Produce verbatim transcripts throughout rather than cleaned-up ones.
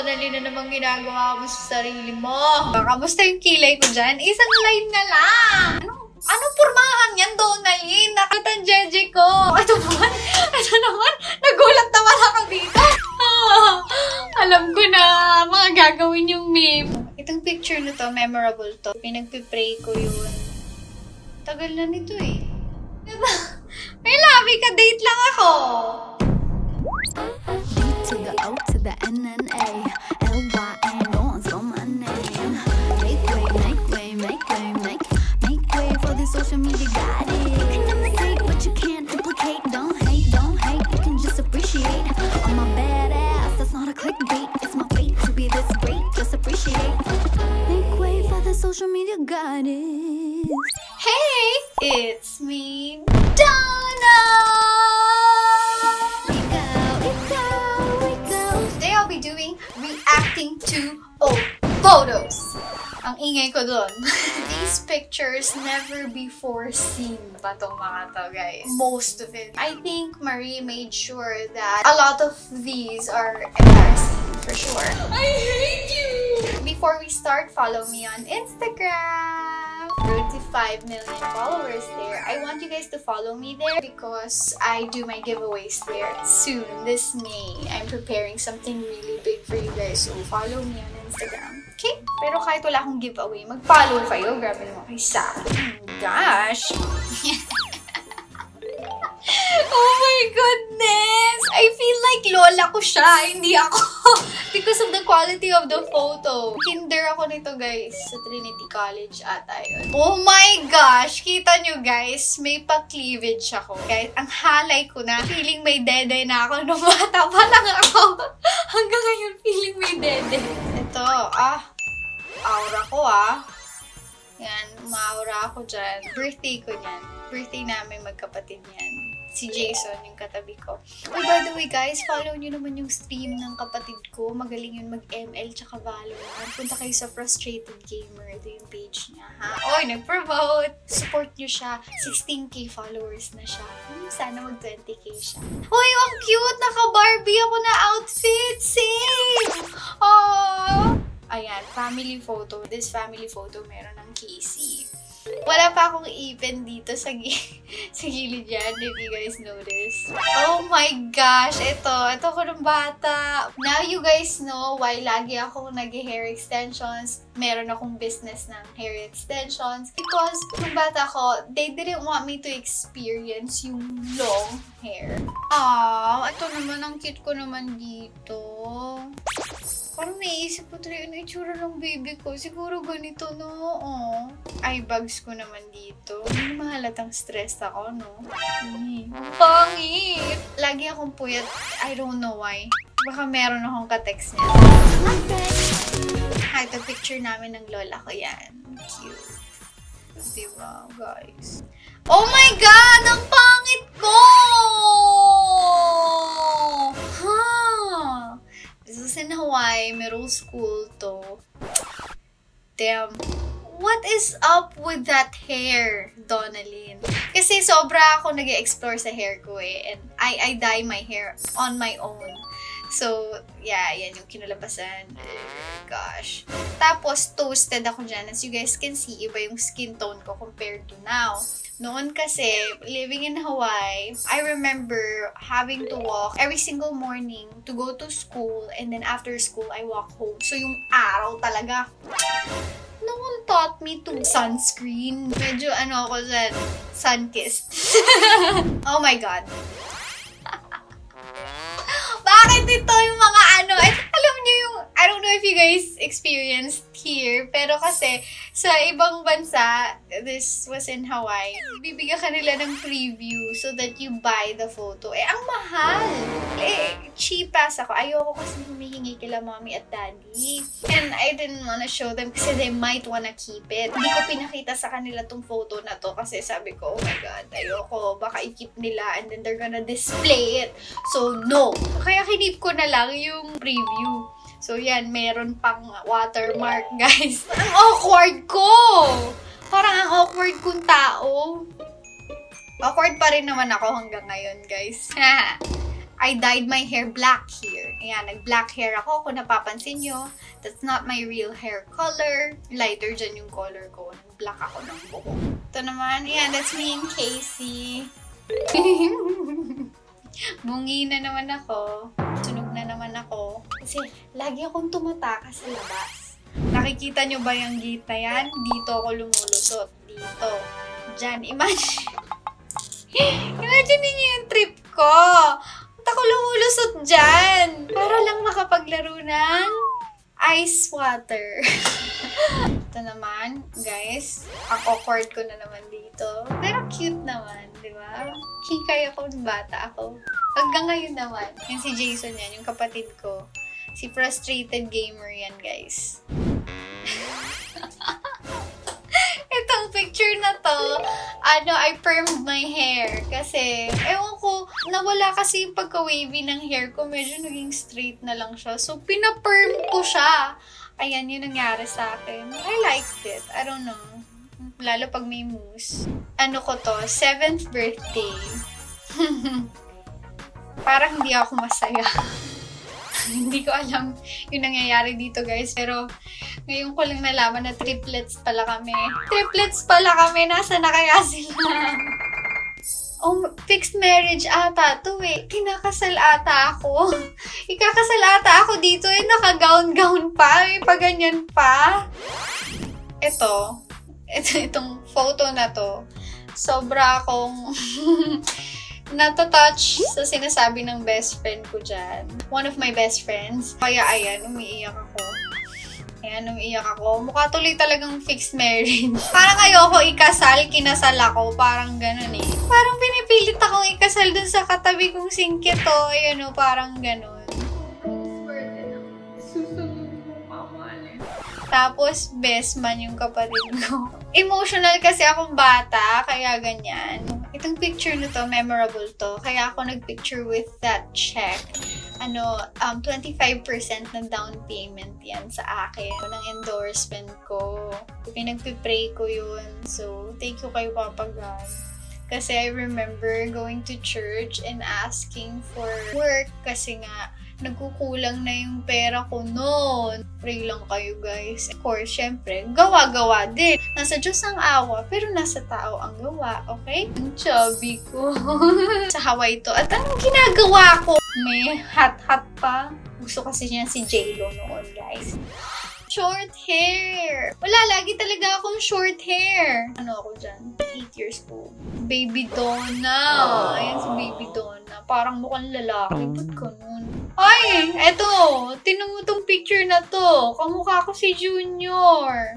Donalyn, na namang ginagawa mo sa sarili mo? Kamusta yung kilay ko dyan? Isang line na lang! Anong, anong pormahan yan, Donalyn? Nakatan jeje ko! Ito naman, ito naman, nagulat naman ako dito! Ah, alam ko na mga gagawin yung meme. Itong picture na to, memorable to. Pinagpipray ko yun. Tagal na nito eh. May labi ka, date lang ako! To the O to the N N A L Y A, no one's got my name. Make way, make way, make way, make make way for the social media got it. You can imitate, but you can't duplicate. Don't hate, don't hate, you can just appreciate. I'm a badass, that's not a clickbait. It's my fate to be this great, just appreciate. Make way for the social media got it. Hey! It's me, Donna! Doing reacting to old photos. Ang ingay ko dun. These pictures never before seen pa tong mga to, guys. Most of it. I think Marie made sure that a lot of these are embarrassing for sure. I hate you! Before we start, follow me on Instagram. thirty-five million followers there. I want you guys to follow me there because I do my giveaways there soon, this May. I'm preparing something really big for you guys, so follow me on Instagram. Okay? Pero kahit wala akong giveaway, mag-follow kayo. Grabe naman kayo sa akin. Gosh! Oh my goodness! I feel like lola ko siya, hindi ako. Because of the quality of the photo. Kinder ako nito, guys. Sa Trinity College ata yun. Oh my gosh! Kita nyo, guys, may pa-cleavage ako. Guys, ang halay ko na. Feeling may dede na ako nung bata pa lang ako. Hanggang ngayon, feeling may dede. Ito, ah. Aura ko, ah. Yan, umaura ako dyan. Birthday ko niyan. Birthday namin magkapatid niyan. Si Jason, yung katabi ko. Oh, by the way, guys, follow nyo naman yung stream ng kapatid ko. Magaling yun mag-M L tsaka Valorant. Punta kayo sa Frustrated Gamer. Ito yung page niya, ha? Oy, nag-promote! Support nyo siya. sixteen K followers na siya. Hmm, sana mag-twenty K siya. Uy, ang cute! Naka-Barbie ako na outfit! Same! Oh! Ayan, family photo. This family photo meron ng Casey. Wala pa akong ipin dito sa, gi sa gilid yan, if you guys notice. Oh my gosh! Ito, ito ko ng bata. Now you guys know why lagi akong nag-hair extensions. Meron akong business ng hair extensions. Because nung bata ko, they didn't want me to experience yung long hair. Ah, ito naman, ang cute ko naman dito. Parang naisip ko tuloy yung itsura ng baby ko. Siguro ganito, no? Oh. Eye bags ko naman dito. Hindi mahalatang stressed ako, no? Hmm. Pangit! Lagi akong puyat. I don't know why. Baka meron akong ka-text niya. Hi, ito picture namin ng lola ko yan. Cute. Diba, guys? Oh my God! Ang pangit ko! Huh? This is in Hawaii, middle school to. Damn. What is up with that hair, Donalyn? Kasi sobra ako nag-explore sa hair ko eh. And I, I dye my hair on my own. So, yeah, yan yung kinalabasan. Gosh. Tapos, toasted ako dyan. As you guys can see, iba yung skin tone ko compared to now. Noon kasi, living in Hawaii, I remember having to walk every single morning to go to school, and then after school, I walk home. So, yung araw talaga, no one taught me to sunscreen. Medyo ano ako dyan, sun-kissed. Oh my God. Bakit ito yung mga ano, eh, alam niyo yung, I don't know if you guys experienced here, pero kasi sa ibang bansa, this was in Hawaii, bibigyan ka nila ng preview so that you buy the photo. Eh, ang mahal! Eh, cheap pass ako. Ayoko kasi humihingi kila mommy at daddy. And I didn't wanna show them kasi they might wanna keep it. Hindi ko pinakita sa kanila tong photo na to kasi sabi ko, oh my God, ayoko. Baka i-keep nila and then they're gonna display it. So, no. Kaya kinip ko na lang yung preview. So, yan, meron pang watermark, guys. Ang awkward ko! Parang ang awkward kong tao. Awkward pa rin naman ako hanggang ngayon, guys. I dyed my hair black here. Ayan, nag-black hair ako. Kung napapansin nyo, that's not my real hair color. Lighter dyan yung color ko. Black ako ng buhok. Ito naman, ayan, that's me and Casey. Bungi na naman ako. Sunog na naman ako. Kasi lagi akong tumatakas sa labas. Nakikita nyo ba yung gate na yan? Dito ako lumulusot. Dito. Diyan. Imagine. Imagine niyo yung trip ko. Ako lumulusot dyan para lang makapaglaro ng ice water. Ito naman, guys, ang awkward ko na naman dito. Pero cute naman, di ba? Kikay ako ng bata ako. Hanggang ngayon naman. Yan si Jason yan, yung kapatid ko. Si frustrated gamer yan, guys. Itong picture na to, ano, I permed my hair. Kasi, ewan ko, nawala kasi yung pagka-wavy ng hair ko. Medyo naging straight na lang siya. So, pina-perm ko siya. Ayan, yun nangyari sa akin. I liked it. I don't know. Lalo pag may mousse. Ano ko to? Seventh birthday. Parang hindi ako masaya. Hindi ko alam yung nangyayari dito, guys. Pero, ngayon ko lang nalaman na triplets pala kami. Triplets pala kami. Nasa na kaya sila? Oh, fixed marriage ata to eh. Kinakasal ata ako. Ikakasal ata ako dito eh. Naka-gown-gown pa. May paganyan pa. Ito. Ito, itong photo na to. Sobra akong natatouch sa sinasabi ng best friend ko dyan. One of my best friends. Kaya ayan, umiiyak ako. Ayan, umiiyak ako. Mukha tuloy talagang fixed marriage. Parang ayoko ikasal, kinasal ako. Parang ganun eh. Parang pinipilit akong ikasal dun sa katabi kong singkit to. Ayan o, parang ganun. Tapos, best man yung kapatid ko. Emotional kasi akong bata, kaya ganyan. Itong picture na to, memorable to. Kaya ako nag-picture with that check. Ano, um, twenty-five percent ng down payment yan sa akin. Ng endorsement ko. Pinagpipray ko yun. So, thank you kayo, Papa God. Kasi I remember going to church and asking for work kasi nga, nagkukulang na yung pera ko noon. Pray lang kayo, guys. Of course, syempre, gawa-gawa din. Nasa Diyos ang awa, pero nasa tao ang gawa, okay? Ang chubby ko. Sa Hawaii to. At anong ginagawa ko? May hot-hot pa. Gusto kasi niya si J-Lo noon, guys. Short hair. Wala, lagi talaga akong short hair. Ano ako dyan? eight years old. Baby Donna. Ayan si Baby Donna. Parang mukhang lalaki. Ba't ganun? Ay, eto. Tinan mo tong picture na to. Kamukha ko si Junior.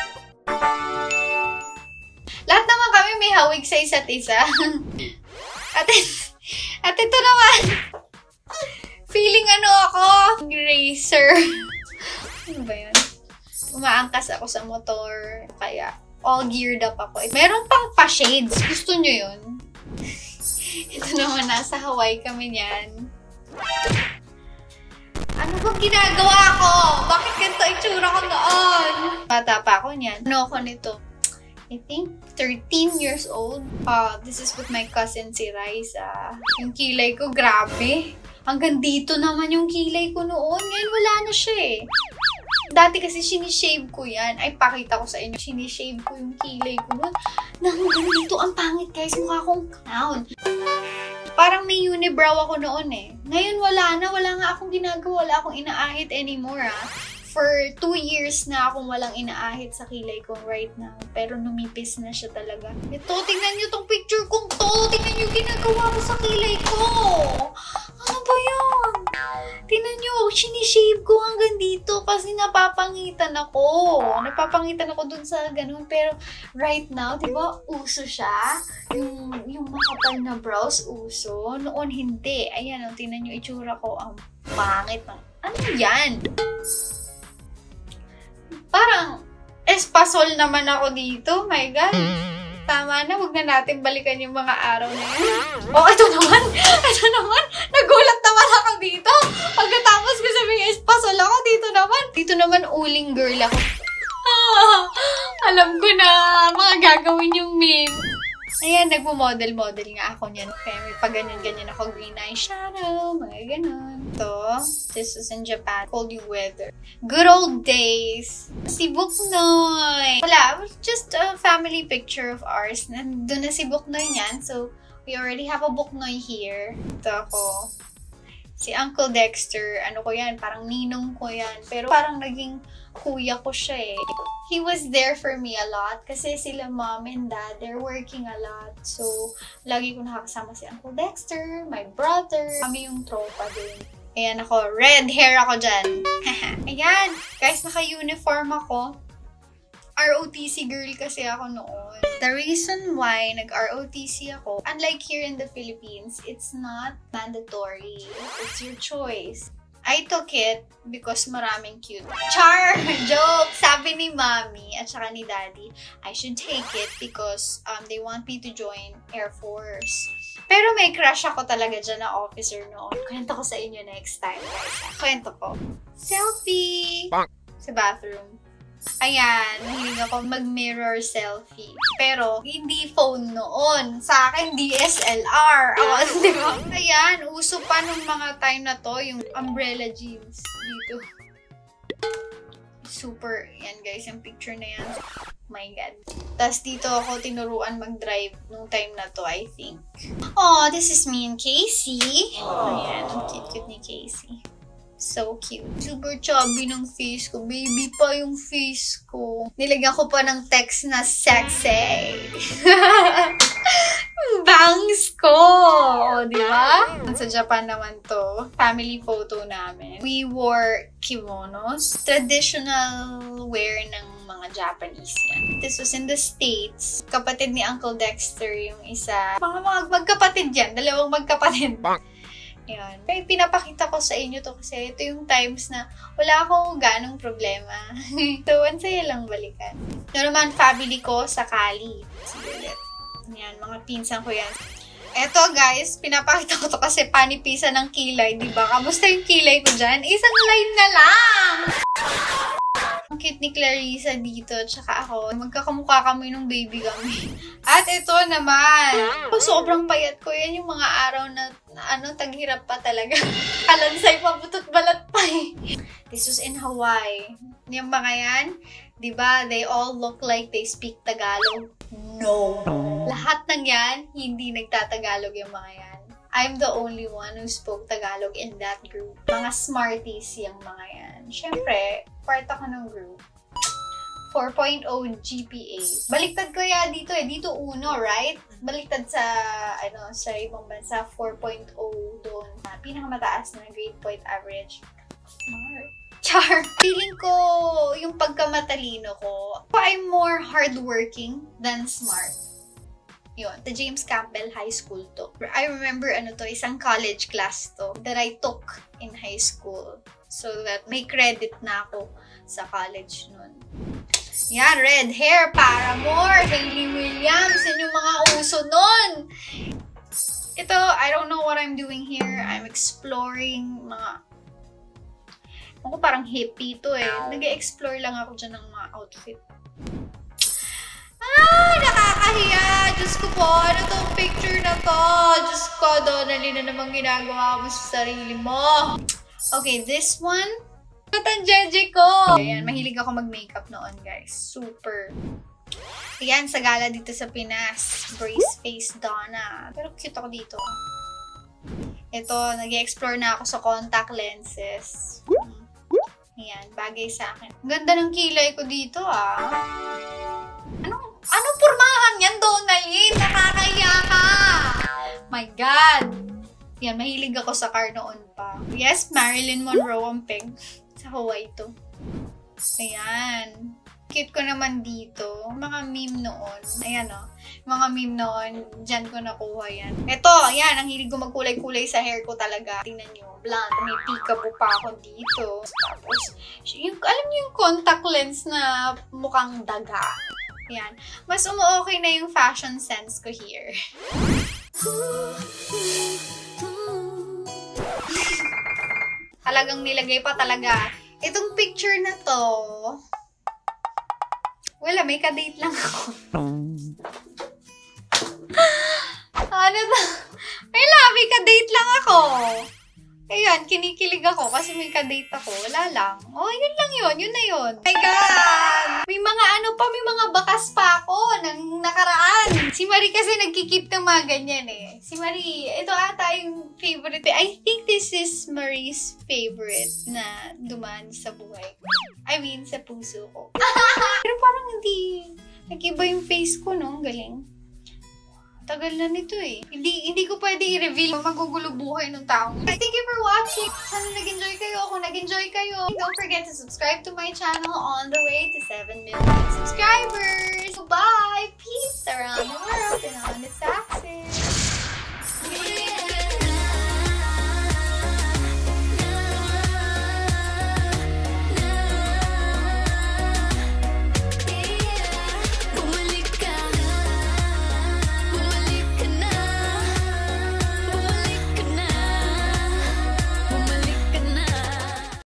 Lahat naman kami may hawig sa isa't isa. At, at ito naman. Feeling ano ako? Racer. Ano ba yun? Umaangkas ako sa motor. Kaya, all geared up ako. Meron pang pa-shades. Gusto nyo yun? Ito naman, nasa Hawaii kami niyan. Ano bang ginagawa ko? Bakit ganito itsura ko noon? Bata pa ako niyan. Ano ako nito? I think thirteen years old. Uh, this is with my cousin si Raisa. Yung kilay ko, grabe. Hanggang dito naman yung kilay ko noon. Ngayon wala na siya eh. Dati kasi sinishave ko yan. Ay, pakita ko sa inyo. Sinishave ko yung kilay ko noon. Hanggang dito, ang pangit guys. Mukha akong clown. Parang may unibrow ako noon eh. Ngayon wala na. Wala nga akong ginagawa. Wala akong inaahit anymore ah. For two years na akong walang inaahit sa kilay ko right now. Pero numipis na siya talaga. Ito, tingnan nyo tong picture kong to. Tingnan nyo ginagawa ko sa kilay ko. Ano ba yan? Tingnan nyo, sinishave ko hanggang dito kasi napapangitan ako. Napapangitan ako dun sa ganun. Pero right now, di ba, uso siya. Yung, yung makapal na brows, uso. Noon, hindi. Ayan, oh, tingnan nyo, itsura ko. Ang pangit. Ano yan? Parang espasol naman ako dito. My God. Tama na. Huwag na natin balikan yung mga araw na yan. Oh, ito naman. Ito naman. Nagulat naman ako dito. Pagkatapos ko sabihin, espasol ako. Dito naman. Dito naman, uling girl ako. Ah, alam ko na mga gagawin yung meme. Ayan, nagmo-model-model nga ako niyan. Kaya may pa ganyan-ganyan ako, green eyeshadow, mga ganun. So, this was in Japan. Cold yung weather. Good old days. Si Buknoy. Wala, it was just a family picture of ours. Nandun na si Buknoy niyan. So, we already have a Buknoy here. Ito ako. Si Uncle Dexter, ano ko yan, parang ninong ko yan. Pero parang naging kuya ko siya eh. He was there for me a lot kasi sila mom and dad, they're working a lot. So, lagi ko nakakasama si Uncle Dexter, my brother. Kami yung tropa din. Ayan ako, red hair ako dyan. Ayan, guys, naka-uniform ako. R O T C girl kasi ako noon. The reason why nag-R O T C ako, unlike here in the Philippines, it's not mandatory. It's your choice. I took it because maraming cute. Char! Joke! Sabi ni mommy at saka ni daddy, I should take it because um, they want me to join Air Force. Pero may crush ako talaga dyan na officer noon. Kwento ko sa inyo next time, guys. Kwento ko. Selfie! Sa bathroom. Ayan, mahilig ako mag-mirror selfie. Pero, hindi phone noon. Sa akin, D S L R. Oh, di ba? Ayan, uso pa nung mga time na to, yung umbrella jeans dito. Super, yan guys, yung picture na yan. My God. Tapos dito ako tinuruan mag-drive nung time na to, I think. Oh, this is me and Casey. Ayan, ang cute-cute ni Casey. So cute. Super chubby ng face ko. Baby pa yung face ko. Nilagyan ko pa ng text na sexy. Bangs ko! O, di ba? Sa Japan naman to. Family photo namin. We wore kimonos. Traditional wear ng mga Japanese yan. This was in the States. Kapatid ni Uncle Dexter yung isa. Mga mga magkapatid yan. Dalawang magkapatid. Yan. Kaya pinapakita ko sa inyo to kasi ito yung times na wala akong ganong problema. So, ang saya lang balikan. Ito naman, family ko sa Cali. Sige ulit. Yan, mga pinsan ko yan. Eto guys, pinapakita ko to kasi panipisan ng kilay, diba? Kamusta yung kilay ko dyan? Isang line na lang! Ang cute ni Clarissa dito, tsaka ako. Magkakamukha kami nung baby kami. At ito naman. Oh, sobrang payat ko. Yan yung mga araw na, na ano, taghirap pa talaga. Kalansay pa, butot balat pa eh. This was in Hawaii. Yung mga yan, diba, they all look like they speak Tagalog. No. Lahat ng yan, hindi nagtatagalog yung mga yan. I'm the only one who spoke Tagalog in that group. Mga smarties yung mga yan. Siyempre, part ako ng group. four point oh G P A. Baliktad ko ya dito eh. Dito uno, right? Baliktad sa, ano, sa ibang bansa, four point oh doon. Pinakamataas na grade point average. Smart. Char! Feeling ko, yung pagkamatalino ko, I'm more hardworking than smart. Yun, the James Campbell High School to. I remember, ano to, isang college class to that I took in high school. So that may credit na ako sa college nun. Yan, red hair, Paramore, Hayley Williams, yun yung mga uso nun. Ito, I don't know what I'm doing here. I'm exploring mga... Ako parang hippie to eh. Nag-explore lang ako dyan ng mga outfit. Ah, nakakahiya! Diyos ko po, ano tong picture na to? Diyos ko, Donnelly na namang ginagawa mo sa sarili mo. Okay, this one. Ang jeje ko! Ayan, mahilig ako mag-makeup noon, guys. Super. Ayan, sa gala dito sa Pinas. Brace face Donna. Pero cute ako dito. Ito, nag-explore na ako sa contact lenses. Ayan, bagay sa akin. Ang ganda ng kilay ko dito, ah. Anong, anong pormahan yan, Donnelly? Nakakaya ka! My God! Yan, mahilig ako sa car noon pa. Yes, Marilyn Monroe ang peg. Sa Hawaii to. Ayan. Cute ko naman dito. Mga meme noon. Ayan o. Oh. Mga meme noon. Diyan ko nakuha yan. Ito, ayan. Ang hilig ko magkulay-kulay sa hair ko talaga. Tingnan nyo. Blonde. May peekaboo pa ako dito. Tapos, yung, alam nyo yung contact lens na mukhang daga. Ayan. Mas umu-okay na yung fashion sense ko here. Talagang nilagay pa talaga. Itong picture na to, wala, may ka-date lang ako. Ano to? Ay, labi, ka-date lang ako. Ayan, kinikilig ako kasi may ka-date ako. Wala lang. Oh, yun lang yun. Yun na yun. Oh my God! May mga ano pa, may mga bakas pa ako ng nakaraan. Si Marie kasi nagkikip ng mga ganyan eh. Si Marie, ito ata yung favorite. I think this is Marie's favorite na dumaan sa buhay ko. I mean, sa puso ko. Pero parang hindi, nag-iba yung face ko, no? Galing. Tagal na nito eh. Hindi hindi ko pwede i-reveal magugulo buhay ng tao. Thank you for watching. Sana nag-enjoy kayo. Kung nag-enjoy kayo, don't forget to subscribe to my channel on the way to seven million subscribers. Bye! Peace!